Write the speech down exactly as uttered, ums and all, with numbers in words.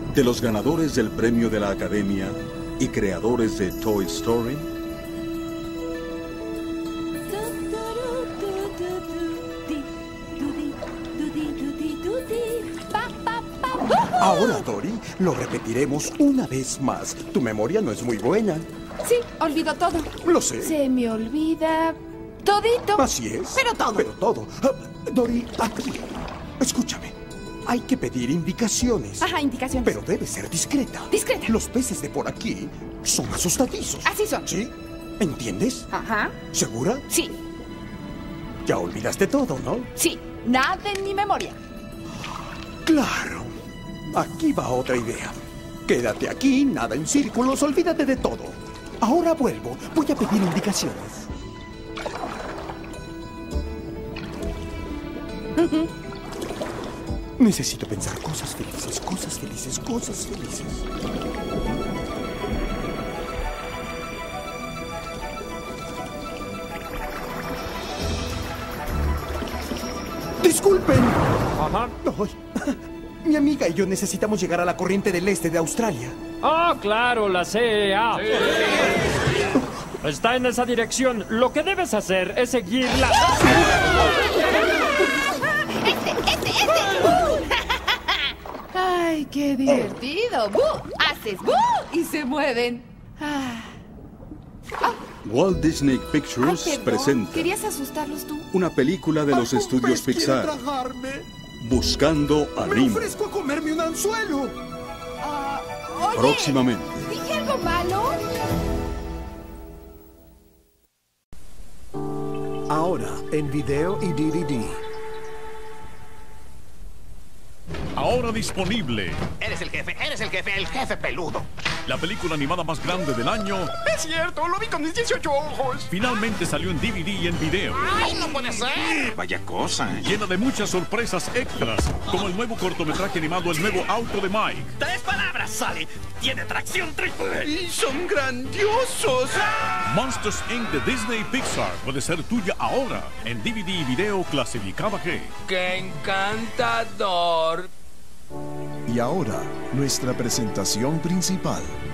De los ganadores del premio de la Academia y creadores de Toy Story, ahora, Dory, lo repetiremos una vez más. Tu memoria no es muy buena. Sí, olvido todo. Lo sé. Se me olvida todito. Así es. Pero todo. Pero todo. Ah, Dory, aquí. Escúchame. Hay que pedir indicaciones. Ajá, indicaciones. Pero debe ser discreta. Discreta. Los peces de por aquí son asustadizos. Así son. ¿Sí? ¿Entiendes? Ajá. ¿Segura? Sí, Ya olvidaste todo, ¿no? sí. Nada en mi memoria. Claro. Aquí va otra idea. Quédate aquí, nada en círculos, olvídate de todo. Ahora vuelvo. Voy a pedir indicaciones. Necesito pensar cosas felices, cosas felices, cosas felices. ¡Disculpen! Ajá. Ay, mi amiga y yo necesitamos llegar a la corriente del este de Australia. Ah, claro, la C E A. Está en esa dirección. Lo que debes hacer es seguirla. ¡Este, este, este! ¡Uh! ¡Ay, qué divertido! ¡Bu! Haces ¡bu! Y se mueven. Ah. Walt Disney Pictures Ay, perdón. presenta ¿Querías asustarlos tú? una película de los ¿Algún estudios pez quiere Pixar, tragarme? Buscando a Me Nemo. ofrezco a comerme un anzuelo. Ah, oye, Próximamente. ¿dije algo malo? Ahora en video y D V D. Ahora disponible. Eres el jefe, eres el jefe, el jefe peludo. La película animada más grande del año Es cierto, lo vi con mis dieciocho ojos. finalmente salió en D V D y en video. ¡Ay, no puede ser! Vaya cosa. Llena de muchas sorpresas extras, como el nuevo cortometraje animado El nuevo auto de Mike. Tres palabras, Sally. Tiene tracción triple. Y son grandiosos. Monsters incorporated de Disney Pixar puede ser tuya ahora en D V D y video clasificada G. ¡Qué encantador! Y ahora, nuestra presentación principal.